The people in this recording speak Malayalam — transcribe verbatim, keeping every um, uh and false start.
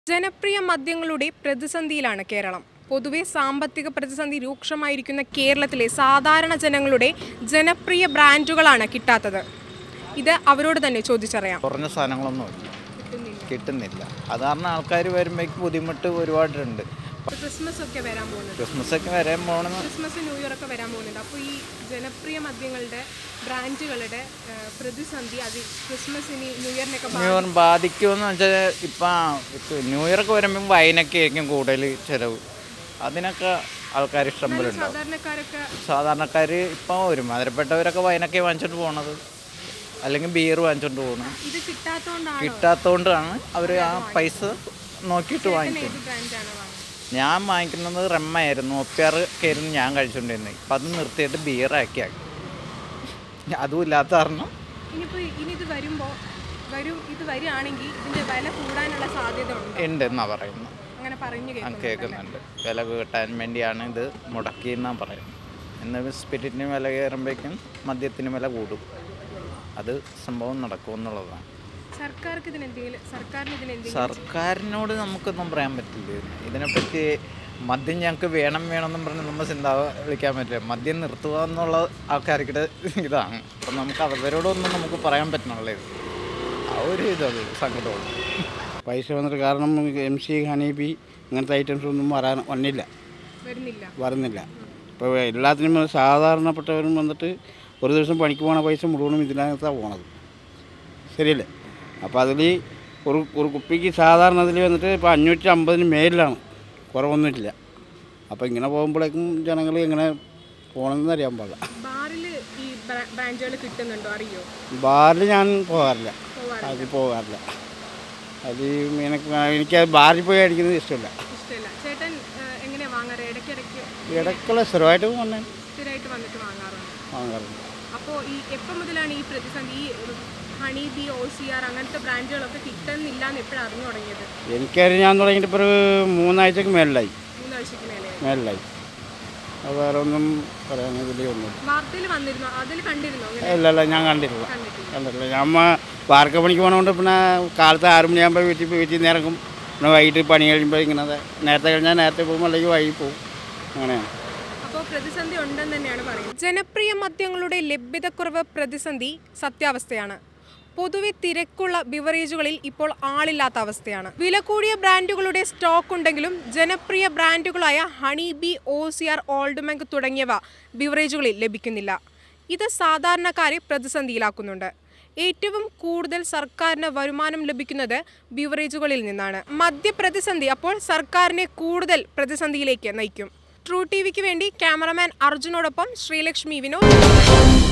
ജനപ്രിയ മദ്യങ്ങളുടെ പ്രതിസന്ധിയിലാണ് കേരളം. പൊതുവെ സാമ്പത്തിക പ്രതിസന്ധി രൂക്ഷമായിരിക്കുന്ന കേരളത്തിലെ സാധാരണ ജനങ്ങളുടെ ജനപ്രിയ ബ്രാൻഡുകളാണ് കിട്ടാത്തത്. ഇത് അവരോട് തന്നെ ചോദിച്ചറിയാം. കുറഞ്ഞ സാധനങ്ങളൊന്നും കിട്ടുന്നില്ല. അത് കാരണം ആൾക്കാർ വരുമ്പോഴേക്ക് ബുദ്ധിമുട്ട് ഒരുപാടുണ്ട്. ക്രിസ്മസ് ഒക്കെ വരാൻ പോകുന്നത് ക്രിസ്മസ് ഒക്കെ വരാൻ പോകുന്നത് ക്രിസ്മസ് ന്യൂ ഇയർ ഒക്കെ വരാൻ പോകുന്നുണ്ട്. അപ്പോൾ ഈ ജനപ്രിയ മദ്യങ്ങളുടെ ബ്രാൻഡുകളുടെ പ്രതിസന്ധി അത് ക്രിസ്മസിന് ന്യൂ ഇയറിനൊക്കെ ന്യൂ ഇയർ ബാധിക്കുമെന്ന് വെച്ചാൽ ഇപ്പം ന്യൂ ഇയർ ഒക്കെ വരുമ്പോൾ വൈനൊക്കെ ആയിരിക്കും കൂടുതൽ ചിലവ്. അതിനൊക്കെ ആൾക്കാർ ഇഷ്ടം പോലെ ഉണ്ടാവും. സാധാരണക്കാരൊക്കെ സാധാരണക്കാർ ഇപ്പം ഒരുമാതിരിപ്പെട്ടവരൊക്കെ വൈനൊക്കെ വാങ്ങിച്ചോണ്ട് പോകണത്, അല്ലെങ്കിൽ ബിയർ വാങ്ങിച്ചോണ്ട് പോകണം. ഇത് കിട്ടാത്തതുകൊണ്ടാണ് കിട്ടാത്തതുകൊണ്ടാണ് അവർ ആ പൈസ നോക്കിയിട്ട് വാങ്ങിക്കുന്നത്. ഞാൻ വാങ്ങിക്കുന്നത് റമ്മായിരുന്നു, ഒപ്പിയാറൊക്കെ ആയിരുന്നു ഞാൻ കഴിച്ചുകൊണ്ടിരുന്നത്. ഇപ്പം അത് നിർത്തിയിട്ട് ബിയറാക്കി ആക്കി. അതും ഇല്ലാത്ത കാരണം ഇനിയിപ്പോൾ ഇനി ഇത് വരുമ്പോൾ വരും ഇത് വരികയാണെങ്കിൽ ഇതിൻ്റെ വില കൂടാനുള്ള സാധ്യത ഉണ്ട് എന്നാണ് പറയുന്നത്. അങ്ങനെ പറഞ്ഞു കേൾക്കുന്നുണ്ട്. വില കിട്ടാൻ വേണ്ടിയാണ് ഇത് മുടക്കിയെന്നാണ് പറയുന്നത്. എന്നാൽ സ്പിരിറ്റിന് വില കയറുമ്പോഴേക്കും മദ്യത്തിന് വില കൂടും. അത് സംഭവം നടക്കുമെന്നുള്ളതാണ്. സർക്കാരിനോട് നമുക്കൊന്നും പറയാൻ പറ്റില്ല. ഇതിനെപ്പറ്റി മദ്യം ഞങ്ങൾക്ക് വേണം വേണമെന്നും പറഞ്ഞ് നമ്മൾ ചിന്ത വിളിക്കാൻ പറ്റില്ല. മദ്യം നിർത്തുക എന്നുള്ള ആൾക്കാർക്കിടെ ഇതാണ്. അപ്പം നമുക്ക് അവരോടൊന്നും നമുക്ക് പറയാൻ പറ്റണുള്ളത് ആ ഒരു ഇതത് സങ്കടമാണ്. പൈസ വന്നിട്ട് കാരണം എം സി ഹണി ബി ഇങ്ങനത്തെ ഐറ്റംസ് ഒന്നും വരാൻ വന്നില്ല വരുന്നില്ല. ഇപ്പോൾ എല്ലാത്തിനും സാധാരണപ്പെട്ടവരും വന്നിട്ട് ഒരു ദിവസം പണിക്ക് പോകണ പൈസ മുഴുവനും ഇതിനകത്താണ് പോണത്. ശരിയല്ലേ? അപ്പോൾ അതിൽ ഒരു ഒരു കുപ്പിക്ക് സാധാരണ അതിൽ വന്നിട്ട് ഇപ്പോൾ അഞ്ഞൂറ്റി അമ്പതിന് മേലിലാണ്, കുറവൊന്നുമില്ല. അപ്പോൾ ഇങ്ങനെ പോകുമ്പോഴേക്കും ജനങ്ങൾ എങ്ങനെ പോകണമെന്ന് അറിയാൻ പാടില്ല. ബാറിൽ ഞാൻ പോകാറില്ല, അതിൽ പോകാറില്ല. അത് എനിക്ക് ബാറിൽ പോയി അടിക്കുന്നത് ഇഷ്ടമില്ല. ഇടയ്ക്കുള്ള സ്ഥിരമായിട്ട് വന്നേ വാങ്ങാറുണ്ട്. അപ്പോൾ ഈ എപ്പോൾ മുതലാണ് ഈ പ്രതിസന്ധി ഈ honey bee O C R അങ്ങനത്തെ ബ്രാൻഡുകളൊക്കെ കിട്ടുന്നില്ല എന്ന് എപ്പോഴും അറിഞ്ഞു തുടങ്ങിയത്? എനിക്കറിയാൻ തുടങ്ങിയിട്ട് ഇപ്പോൾ ഒരു മൂന്നാഴ്ചക്ക് മേളിലായി മൂന്നാഴ്ചക്ക് മേലെ മേളിലായി അത് വേറെ ഒന്നും പറയാൻ ഇതിലൊന്നും വാർത്തയിൽ വന്നിരുന്നു, അതിൽ കണ്ടിരുന്നു? ഇല്ല ഇല്ല ഞാൻ കണ്ടിട്ടില്ല കണ്ടിട്ടില്ല ഞാൻ വാർക്ക പണിക്ക് പോകണതുകൊണ്ട് പിന്നെ കാലത്ത് ആറ് മണിയാകുമ്പോൾ വീട്ടിൽ വീട്ടിൽ നിന്ന് ഇറങ്ങും. പിന്നെ വൈകിട്ട് പണി കഴിയുമ്പോൾ ഇങ്ങനെ നേരത്തെ കഴിഞ്ഞാൽ നേരത്തെ പോകും, അല്ലെങ്കിൽ വൈകി പോകും. അങ്ങനെയാണ്. പ്രതിസന്ധി ഉണ്ടെന്ന് തന്നെയാണ് പറയുന്നത്. ജനപ്രിയ മദ്യങ്ങളുടെ ലഭ്യതക്കുറവ് പ്രതിസന്ധി സത്യാവസ്ഥയാണ്. പൊതുവെ തിരക്കുള്ള ബിവറേജുകളിൽ ഇപ്പോൾ ആളില്ലാത്ത അവസ്ഥയാണ്. വില കൂടിയ ബ്രാൻഡുകളുടെ സ്റ്റോക്ക് ഉണ്ടെങ്കിലും ജനപ്രിയ ബ്രാൻഡുകളായ honey bee, O C R, old monk തുടങ്ങിയവ ബിവറേജുകളിൽ ലഭിക്കുന്നില്ല. ഇത് സാധാരണക്കാരെ പ്രതിസന്ധിയിലാക്കുന്നുണ്ട്. ഏറ്റവും കൂടുതൽ സർക്കാരിന് വരുമാനം ലഭിക്കുന്നത് ബിവറേജുകളിൽ നിന്നാണ്. മദ്യപ്രതിസന്ധി അപ്പോൾ സർക്കാരിനെ കൂടുതൽ പ്രതിസന്ധിയിലേക്ക് നയിക്കും. ട്രൂ ടി വിക്ക് വേണ്ടി ക്യാമറമാൻ അർജുനോടൊപ്പം ശ്രീലക്ഷ്മി വിനോദ്.